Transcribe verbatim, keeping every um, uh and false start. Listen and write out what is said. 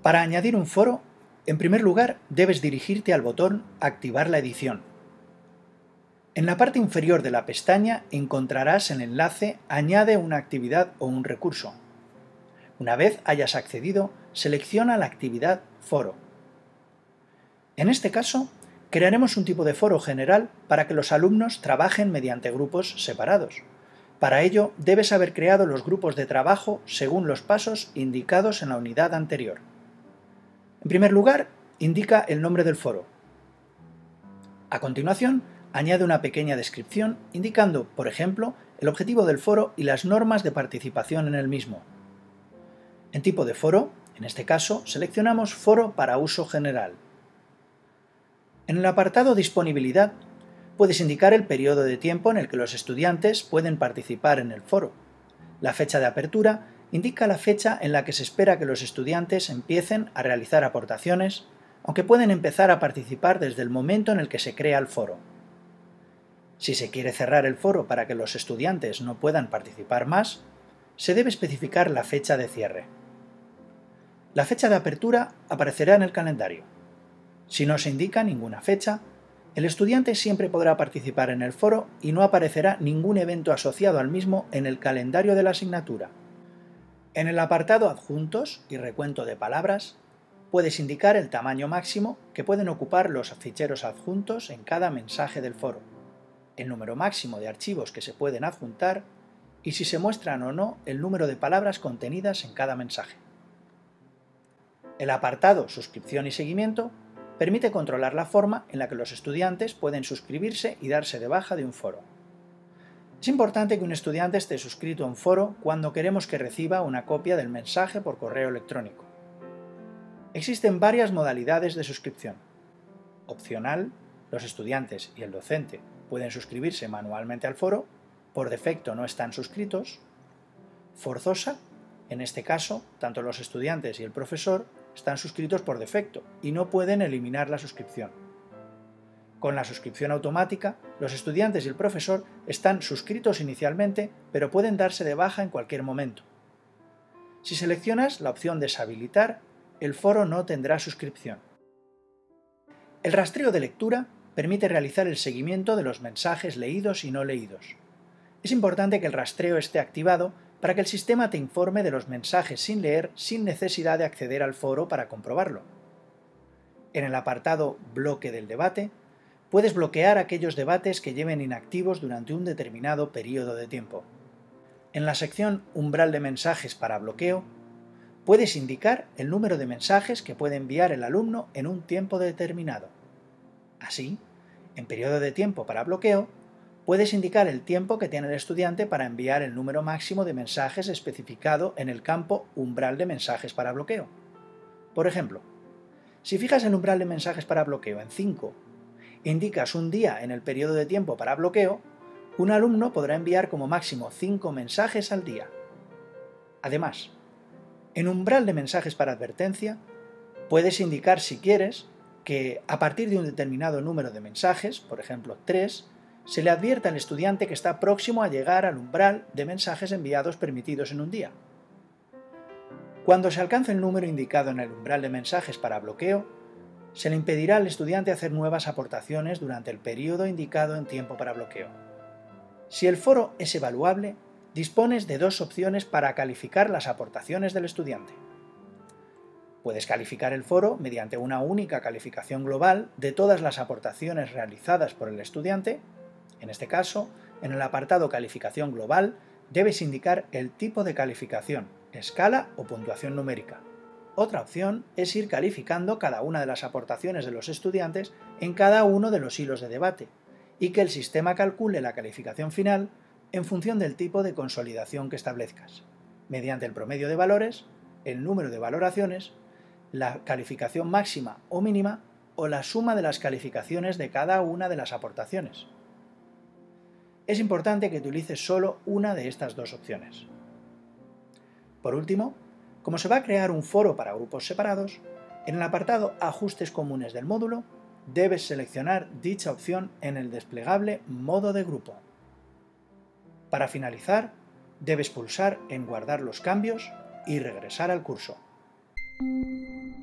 Para añadir un foro, en primer lugar debes dirigirte al botón Activar la edición. En la parte inferior de la pestaña encontrarás el enlace Añade una actividad o un recurso. Una vez hayas accedido, selecciona la actividad Foro. En este caso, crearemos un tipo de foro general para que los alumnos trabajen mediante grupos separados. Para ello, debes haber creado los grupos de trabajo según los pasos indicados en la unidad anterior. En primer lugar, indica el nombre del foro. A continuación, añade una pequeña descripción indicando, por ejemplo, el objetivo del foro y las normas de participación en el mismo. En tipo de foro, en este caso, seleccionamos Foro para uso general. En el apartado Disponibilidad, puedes indicar el periodo de tiempo en el que los estudiantes pueden participar en el foro. La fecha de apertura indica la fecha en la que se espera que los estudiantes empiecen a realizar aportaciones, aunque pueden empezar a participar desde el momento en el que se crea el foro. Si se quiere cerrar el foro para que los estudiantes no puedan participar más, se debe especificar la fecha de cierre. La fecha de apertura aparecerá en el calendario. Si no se indica ninguna fecha, el estudiante siempre podrá participar en el foro y no aparecerá ningún evento asociado al mismo en el calendario de la asignatura. En el apartado Adjuntos y recuento de palabras, puedes indicar el tamaño máximo que pueden ocupar los ficheros adjuntos en cada mensaje del foro, el número máximo de archivos que se pueden adjuntar y si se muestran o no el número de palabras contenidas en cada mensaje. El apartado Suscripción y seguimiento permite controlar la forma en la que los estudiantes pueden suscribirse y darse de baja de un foro. Es importante que un estudiante esté suscrito a un foro cuando queremos que reciba una copia del mensaje por correo electrónico. Existen varias modalidades de suscripción. Opcional, los estudiantes y el docente pueden suscribirse manualmente al foro, por defecto no están suscritos. Forzosa, en este caso, tanto los estudiantes y el profesor están suscritos por defecto y no pueden eliminar la suscripción. Con la suscripción automática, los estudiantes y el profesor están suscritos inicialmente, pero pueden darse de baja en cualquier momento. Si seleccionas la opción Deshabilitar, el foro no tendrá suscripción. El rastreo de lectura permite realizar el seguimiento de los mensajes leídos y no leídos. Es importante que el rastreo esté activado para que el sistema te informe de los mensajes sin leer sin necesidad de acceder al foro para comprobarlo. En el apartado Bloque del debate, puedes bloquear aquellos debates que lleven inactivos durante un determinado periodo de tiempo. En la sección Umbral de mensajes para bloqueo, puedes indicar el número de mensajes que puede enviar el alumno en un tiempo determinado. Así, en periodo de tiempo para bloqueo, puedes indicar el tiempo que tiene el estudiante para enviar el número máximo de mensajes especificado en el campo Umbral de mensajes para bloqueo. Por ejemplo, si fijas el umbral de mensajes para bloqueo en cinco e indicas un día en el periodo de tiempo para bloqueo, un alumno podrá enviar como máximo cinco mensajes al día. Además, en umbral de mensajes para advertencia, puedes indicar si quieres que a partir de un determinado número de mensajes, por ejemplo tres, se le advierta al estudiante que está próximo a llegar al umbral de mensajes enviados permitidos en un día. Cuando se alcance el número indicado en el umbral de mensajes para bloqueo, se le impedirá al estudiante hacer nuevas aportaciones durante el periodo indicado en tiempo para bloqueo. Si el foro es evaluable, dispones de dos opciones para calificar las aportaciones del estudiante. Puedes calificar el foro mediante una única calificación global de todas las aportaciones realizadas por el estudiante. En este caso, en el apartado Calificación global, debes indicar el tipo de calificación, escala o puntuación numérica. Otra opción es ir calificando cada una de las aportaciones de los estudiantes en cada uno de los hilos de debate, y que el sistema calcule la calificación final en función del tipo de consolidación que establezcas, mediante el promedio de valores, el número de valoraciones, la calificación máxima o mínima o la suma de las calificaciones de cada una de las aportaciones. Es importante que utilices solo una de estas dos opciones. Por último, como se va a crear un foro para grupos separados, en el apartado Ajustes comunes del módulo, debes seleccionar dicha opción en el desplegable Modo de grupo. Para finalizar, debes pulsar en Guardar los cambios y regresar al curso.